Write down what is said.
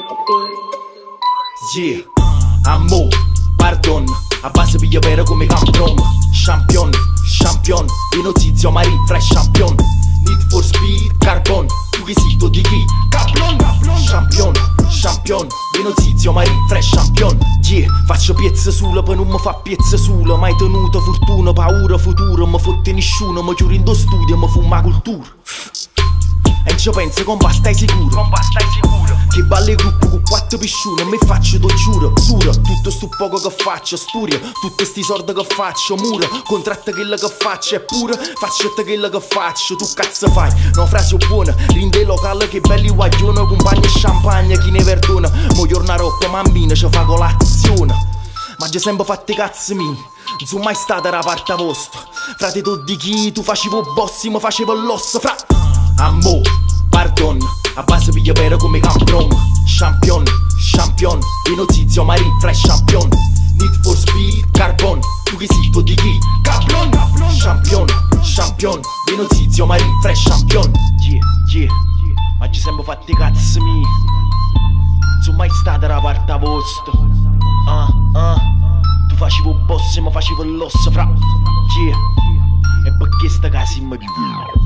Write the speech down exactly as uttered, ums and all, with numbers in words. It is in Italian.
Yeah, ammo, pardon, a base piglia pera come campion. Champion, champion, vino zizio mari, fresh champion. Need for speed, carbon, tu che sei tu di chi? Caplon, champion, champion, vino zizio mari, fresh champion. Yeah, faccio piezze solo per non mi fa piezze solo. Mai tenuto fortuna, paura, futuro, mi fotte nessuno. Mi chiudo in do studio, mi fuma cultura. E non ci penso, compa, stai sicuro? Compa, stai sicuro? Che balli gruppo con quattro pisciune, mi faccio, to giuro, sura. Tutto sto poco che faccio, sturia. Tutti sti soldi che faccio, mura. Contratta quello che faccio, eppure faccio te quello che faccio. Tu cazzo fai? No frase buona, rinde locale che belli guaglione. Compagni e champagne, chi ne perdona. Mo giorna roba, mammina, ci fa colazione. Ma già sempre fatti cazzi miei, non sono mai stata da parte vostra. Frate tu di chi, tu facevo bossi, mi facevo l'osso, fra. Ammo, pardon, a base piglia pera come campion. Champion, champion, vino zizio mari, fresh champion. Need for speed, carbon, tu che sei tu di chi? Caplon, champion, champion, vino zizio mari, fresh champion. Yeah, yeah, ma ci siamo fatti cazzi miei, non sono mai stata da parte vostra. Ah, ah, tu facevo boss e mi facevo l'osso, fra. Yeah, e perché sta casa in me